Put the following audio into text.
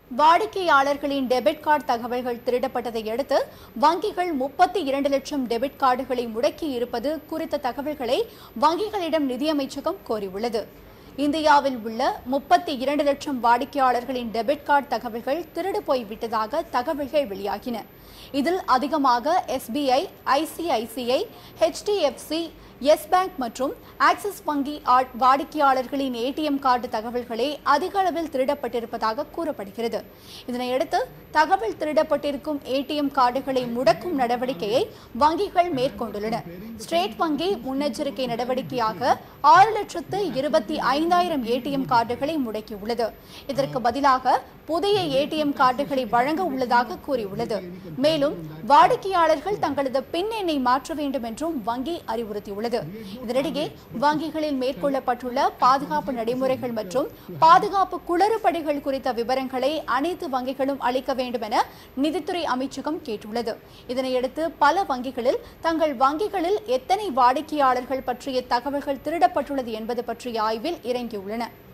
வாடிக்கையாளர்களின் debit card தகவல்கள் திருடப்பட்டதை அடுத்து வங்கிகள் 32 லட்சம் டெபிட் கார்டுகளை முடக்கி இருப்பது குறித்த தகவல்களை வங்கிகளிடம் நிதியமைச்சகம் கோரியுள்ளது. இந்தியாவில் உள்ள 32 லட்சம் வாடிக்கையாளர்களின் டெபிட் கார்டு தகவல்கள் திருடு போய்விட்டதாக தகவல்கள் வெளியாகின. இதில் அதிகமாக SBI, ICICI, HDFC, Yes bank மற்றும் ஆக்சிஸ் வங்கி வாடிக்கையாளர்களின் ATM கார்டு தகவல்களே அதிக அளவில் திருடப்பட்டிருப்பதாக கூறப்படுகிறது. இதனையடுத்து தகவல் திருடப்பட்டிருக்கும் ATM கார்டுகளை முடக்கும் நடவடிக்கையை வங்கிகள் மேற்கொண்டுள்ளன. ஸ்டேட் வங்கி முன்னெச்சரிக்கை நடவடிக்கையாக 6,25,000 ATM கார்டுகளை முடக்கியுள்ளது. இதற்கு பதிலாக புதிய ATM கார்டுகளை வழங்க உள்ளதாக கூறியுள்ளது. மேலும் வாடிக்கையாளர்கள் தங்களது பின் எண்ணை மாற்ற வேண்டும் என்றும் வங்கி அறிவுறுத்தியுள்ளது. இதனிடையே வங்கிகளில் மேற்கொள்ளப்பட்டுள்ள பாதுகாப்பு நடைமுறைகள் மற்றும் பாதுகாப்பு குளறுபடிகள் குறித்த விவரங்களை அனைத்து வங்கிகளும் அளிக்க வேண்டும் என நிதித்துறை அமைச்சகம் கேட்டுள்ளது. இதனையடுத்து பல வங்கிகளில் தங்கள் வங்கிகளில் எத்தனை வாடிக்கையாளர்கள் பற்றிய தகவல்கள் திருடப்பட்டுள்ளது என்பது பற்றிய ஆய்வில் இறங்கியுள்ளன.